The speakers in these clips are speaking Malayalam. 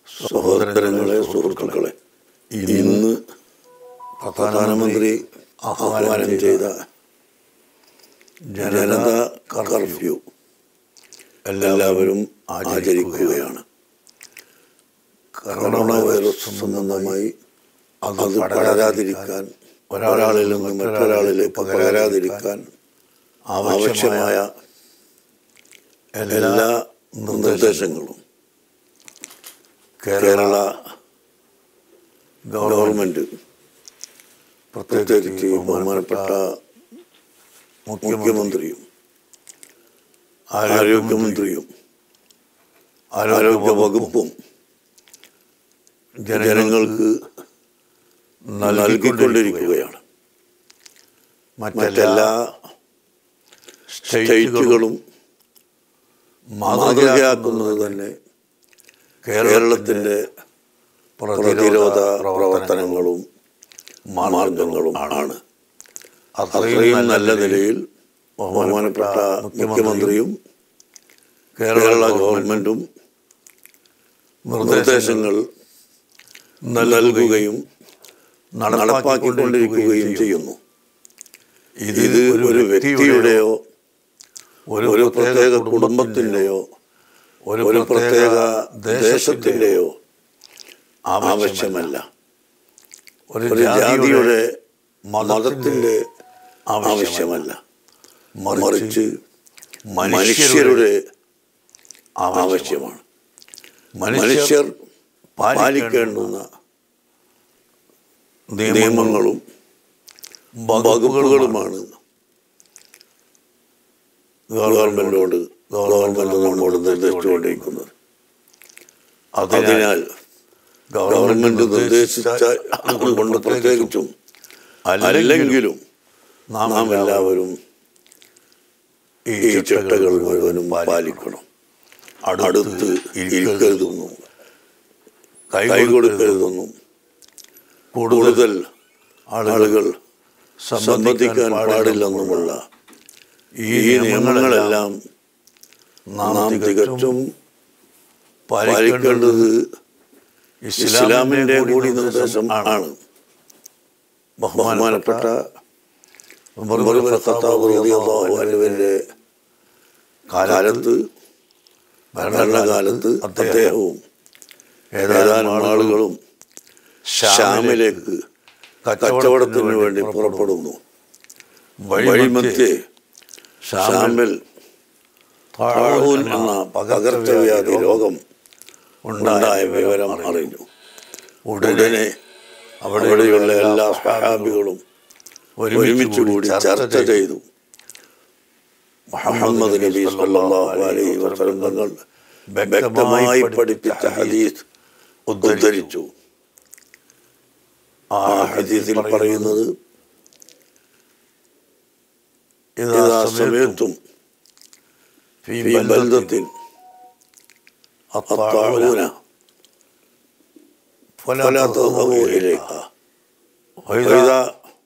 സഹോദരങ്ങളെ, സുഹൃത്തുക്കളെ, ഇന്ന് പ്രധാനമന്ത്രി ആഹ്വാനം ചെയ്ത ജനതാ കർഫ്യൂ എല്ലാവരും ആചരിക്കുകയാണ്. കൊറോണ വൈറസ് സംബന്ധമായി അത് പടരാതിരിക്കാൻ, ഒരാളിൽ നിന്ന് മറ്റൊരാളിലേക്ക് പകരാതിരിക്കാൻ ആവശ്യമായ എല്ലാ നിർദ്ദേശങ്ങളും കേരള ഗവൺമെൻറ്, പ്രത്യേകിച്ച് ബഹുമാനപ്പെട്ട മുഖ്യമന്ത്രിയും ആരോഗ്യമന്ത്രിയും ആരോഗ്യ വകുപ്പും ജനങ്ങൾക്ക് നൽകിക്കൊണ്ടിരിക്കുകയാണ്. മറ്റെല്ലാ സ്റ്റേറ്റുകളും മാതൃകയാക്കുന്നത് തന്നെ കേരളത്തിൻ്റെ പ്രതിരോധ പ്രവർത്തനങ്ങളും മാർഗങ്ങളും ആണ്. അത്രയും നല്ല നിലയിൽ ബഹുമാനപ്പെട്ട മുഖ്യമന്ത്രിയും കേരള ഗവൺമെൻറ്റും നിർദ്ദേശങ്ങൾ നൽകുകയും നടപ്പാക്കിക്കൊണ്ടിരിക്കുകയും ചെയ്യുന്നു. ഇത് ഒരു വ്യക്തിയുടെയോ ഒരു പ്രത്യേക കുടുംബത്തിൻ്റെയോ ഒരു പ്രത്യേക ദേശത്തിൻ്റെയോ ആവശ്യമല്ല, ഒരു ജാതിയുടെ മതത്തിൻ്റെ ആവശ്യമല്ല, മറിച്ച് മനുഷ്യരുടെ ആവശ്യമാണ്. മനുഷ്യർ പാലിക്കേണ്ടുന്ന നിയമങ്ങളും വകുപ്പുകളുമാണ് ഗവൺമെൻറ് നമ്മോട് നിർദ്ദേശിച്ചുകൊണ്ടിരിക്കുന്നത്. അതിനാൽ ഗവൺമെൻറ് നിർദ്ദേശിച്ച കൊണ്ട് പ്രത്യേകിച്ചും അല്ലെങ്കിലും നാം എല്ലാവരും ഈ ചിട്ടകൾ മുഴുവനും പാലിക്കണം. അടുത്ത് ഇരിക്കരുതെന്നും കൈ കൊടുക്കരുതെന്നും കൂടുതൽ ആളുകൾ സംബന്ധിക്കാൻ പാടില്ലെന്നുമുള്ള ഈ നിയമങ്ങളെല്ലാം നാം തികച്ചും പാലിക്കേണ്ടത് ഇസ്ലാമിൻ്റെ കൂടി നിർദ്ദേശം ആണ്. ബഹുമാനപ്പെട്ട ഖത്താബിന്റെ ഭരണകാലത്ത് അദ്ദേഹവും ഏതാനും ആളുകളും ഷാമിലേക്ക് കച്ചവടത്തിന് വേണ്ടി പുറപ്പെടുന്നു. വഴിമധ്യേ ഷാമിൽ താഴൂൻ എന്ന പകർച്ചവ്യാധി രോഗം ഉണ്ടായ വിവരം അറിഞ്ഞു. ഉടനെ അവിടെയുള്ള എല്ലാ സ്വഹാബികളും ഒരുമിച്ച് കൂടി ചർച്ച ചെയ്തു. മുഹമ്മദ് നബി സല്ലല്ലാഹു അലൈഹി വസല്ലം തങ്ങൾ വ്യക്തമായി പഠിപ്പിച്ച ഹദീസ് ഉദ്ധരിച്ചു. ആ ഹദീസിൽ പറയുന്നത്, ഇദാ സമയത്തും ഫീ ബൽദത്തിൻ അത്താഊന ഫലാ തദ്ഹബൂ ഇലൈഹാ വഇദാ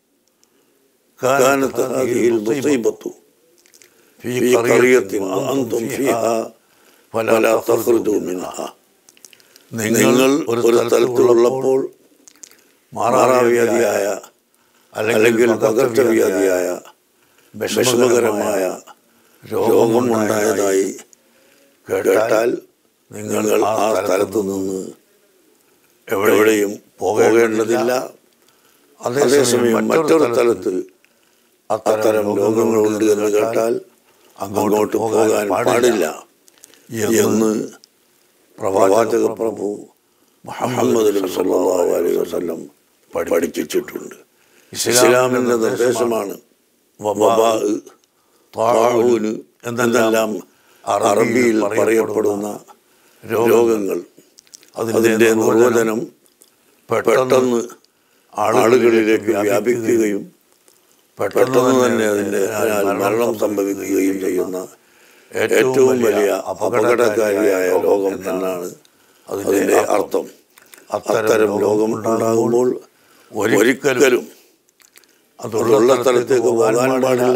കാനത് ഹാദിഹിൽ മുസീബത്തു ഫീ ഖറിയത്തിൻ വഅൻതും ഫീഹാ ഫലാ തഖ്റുജൂ മിൻഹാ. നിങ്ങൾ ഒരു സ്ഥലത്തുള്ളപ്പോൾ മാറാവ്യാധിയായ അല്ലെങ്കിൽ പകർച്ചവ്യാധിയായ വിഷമകരമായ രോഗമുണ്ടായതായി കേട്ടാൽ നിങ്ങൾ ആ സ്ഥലത്തു നിന്ന് എവിടെയും പോകേണ്ടതില്ല. അതേസമയം മറ്റൊരു സ്ഥലത്ത് അത്തരം രോഗങ്ങളുണ്ട് എന്ന് കേട്ടാൽ അങ്ങോട്ട് പോകാൻ പാടില്ല എന്ന് പ്രവാചക പ്രഭു മുഹമ്മദ് നബി സല്ലല്ലാഹു അലൈഹി വസല്ലം പഠിപ്പിച്ചിട്ടുണ്ട്. ഇസ്ലാമിൻ്റെ നിർദ്ദേശമാണ്. വബാ, താഊൻ എന്നെല്ലാം അറബിയിൽ പറയപ്പെടുന്ന രോഗങ്ങൾ, അതിൻ്റെ നിർവചനം പെട്ടെന്ന് ആളുകളിലേക്ക് വ്യാപിക്കുകയും പെട്ടെന്ന് തന്നെ അതിൻ്റെ മരണം സംഭവിക്കുകയും ചെയ്യുന്ന ഏറ്റവും വലിയ അപകടകാരിയായ രോഗം എന്നാണ് അതിൻ്റെ അർത്ഥം. അത്തരം രോഗമുണ്ടാകുമ്പോൾ ഒരിക്കലും അതുള്ള സ്ഥലത്തേക്ക് പോകാൻ പാടില്ല.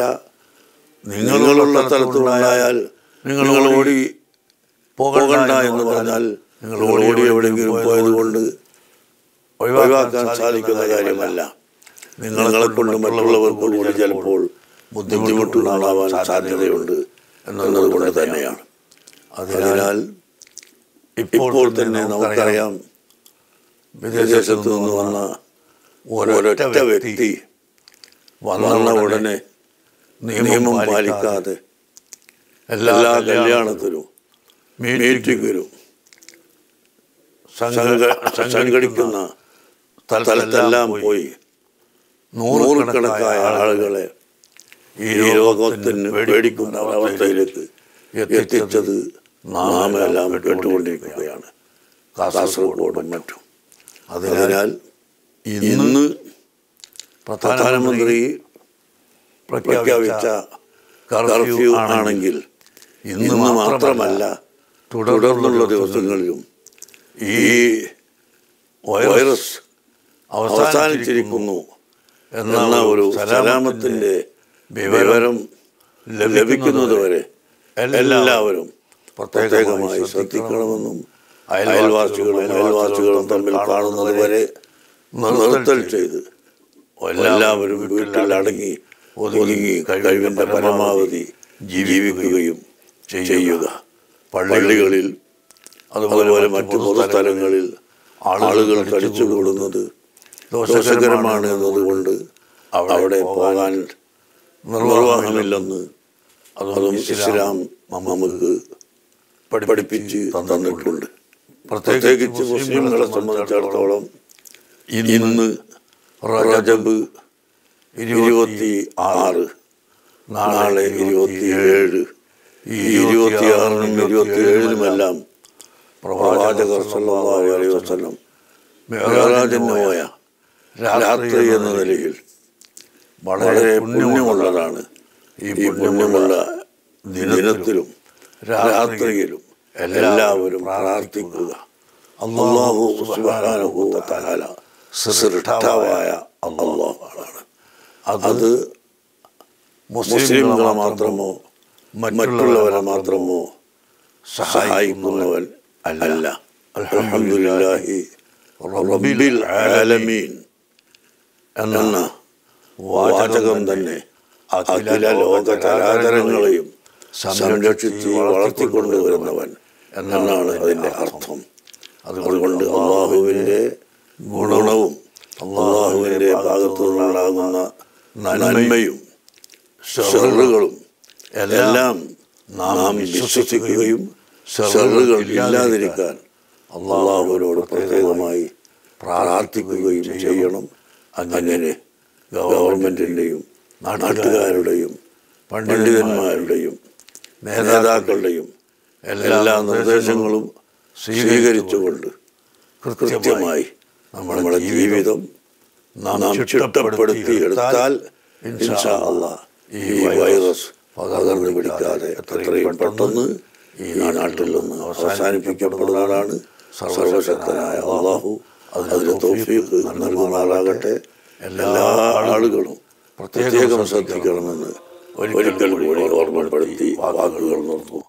നിങ്ങളുള്ള സ്ഥലത്തുണ്ടായാൽ നിങ്ങൾ ഓടി പോകണ്ട എന്ന് പറഞ്ഞാൽ നിങ്ങൾ ഓടി എവിടെയെങ്കിലും പോയതുകൊണ്ട് ഒഴിവാക്കാൻ സാധിക്കുന്ന കാര്യമല്ല. നിങ്ങളെ കൊണ്ട് മറ്റുള്ളവർക്ക് കൂടി ചിലപ്പോൾ ബുദ്ധിമുട്ടുണ്ടാവാൻ സാധ്യതയുണ്ട് എന്നതുകൊണ്ട് തന്നെയാണ്. അതിനാൽ ഇപ്പോൾ തന്നെ നമുക്കറിയാം, വിദേശത്തു നിന്ന് വന്ന ഒരൊറ്റ വ്യക്തി വന്ന ഉടനെ നിയമം പാലിക്കാതെ എല്ലാ കല്യാണത്തിലും മീറ്റിങ്ങിലും സംഘടിക്കുന്ന സ്ഥലത്തെല്ലാം പോയി നൂറുകണക്കായ ആളുകളെ ഈ രോഗത്തിന് പേടിക്കുന്ന അവസ്ഥയിലേക്ക് എത്തിച്ചത് നാം എല്ലാം കേട്ടുകൊണ്ടിരിക്കുകയാണ്, കാസർഗോഡും മറ്റും. അതിനാൽ ഇന്ന് പ്രധാനമന്ത്രി പ്രഖ്യാപിച്ച കർഫ്യൂ ആണെങ്കിൽ ഇന്ന് മാത്രമല്ല തുടർന്നുള്ള ദിവസങ്ങളിലും ഈ വൈറസ് അവസാനിച്ചിരിക്കുന്നു എന്ന ഒരു സലാമത്തിൻ്റെ വിവരം ലഭിക്കുന്നതുവരെ എല്ലാവരും പ്രത്യേകമായി ശ്രദ്ധിക്കണമെന്നും അയൽവാസികളും തമ്മിൽ കാണുന്നത് വരെ നിർത്തൽ ചെയ്ത് എല്ലാവരും വീട്ടിൽ അടങ്ങി ഒതുങ്ങി കഴിവിൻ്റെ പരമാവധി ജീവിക്കുകയും ചെയ്യുക. പള്ളികളിൽ അതുപോലെ മറ്റു പൊതുസ്ഥലങ്ങളിൽ ആളുകൾ കഴിച്ചുകൂടുന്നത് ദോഷകരമാണ് എന്നതുകൊണ്ട് അവിടെ പോകാൻ നിർവാഹമില്ലെന്ന് അതും ഇസ്ലാം നമുക്ക് പഠിപ്പിച്ച് തന്നിട്ടുണ്ട്. പ്രത്യേകിച്ച് മുസ്ലിങ്ങളെ സംബന്ധിച്ചിടത്തോളം ഇന്ന് റജബ് 26, നാളെ 27, ഈ 26-നും 27-നുമെല്ലാം പ്രവാചകർ സല്ലല്ലാഹു അലൈഹി വസല്ലം മിഅ്റാജിന് പോയ രാത്രി എന്ന നിലയിൽ വളരെ പുണ്യമുള്ളതാണ്. ഈ പുണ്യമുള്ള ദിനത്തിലും രാത്രിയിലും എല്ലാവരും പ്രാർത്ഥിക്കുക. അല്ലാഹു സുബ്ഹാനഹു വ തആല സൃഷ്ടാവായ അല്ലാഹുവാണ്. അത് മുസ്ലിംകളെ മാത്രമോ മറ്റുള്ളവരെ മാത്രമോ സഹായിക്കുന്നവൻ അല്ല. അൽഹംദുലില്ലാഹി റബ്ബിൽ ആലമീൻ എന്ന വാചകം തന്നെ അഖില ലോക ചരാചരങ്ങളെയും സംരക്ഷിച്ച് വളർത്തിക്കൊണ്ടുവരുന്നവൻ എന്നാണ് അതിൻ്റെ അർത്ഥം. അതുകൊണ്ട് അള്ളാഹുവിൻ്റെ ഗുണവും അള്ളാഹുവിൻ്റെ ഭാഗത്തു നിന്നുണ്ടാകുന്ന നന്മയും ഷറുകളും എല്ലാം നാം വിശ്വസിക്കുകയും ഷറുകൾ ഇല്ലാതിരിക്കാൻ അള്ളാഹുവിനോട് പ്രത്യേകമായി പ്രാർത്ഥിക്കുകയും ചെയ്യണം. അങ്ങനെ ഗവൺമെൻറ്റിൻ്റെയും നാട്ടുകാരുടെയും പണ്ഡിതന്മാരുടെയും നേതാക്കളുടെയും എല്ലാ നിർദ്ദേശങ്ങളും സ്വീകരിച്ചുകൊണ്ട് കൃത്യമായി നമ്മുടെ ജീവിതം നാം ചിട്ടപ്പെടുത്തിയെടുത്താൽ ഇൻഷാ അല്ലാഹ് ഈ വൈറസ് പകർന്നു പിടിക്കാതെ എത്രയും പെട്ടെന്ന് ഈ നാട്ടിൽ നിന്ന് അവസാനിപ്പിക്കപ്പെടുന്നതാണ്. സർവശക്തനായ അല്ലാഹു അതിന് തൗഫീഖ് നൽകുമാറാകട്ടെ. എല്ലാ ആളുകളും പ്രത്യേകം ശ്രദ്ധിക്കണമെന്ന് ഒരിക്കൽ കൂടി ഓർമ്മപ്പെടുത്തി വാക്കുകൾ നിർത്തുന്നു.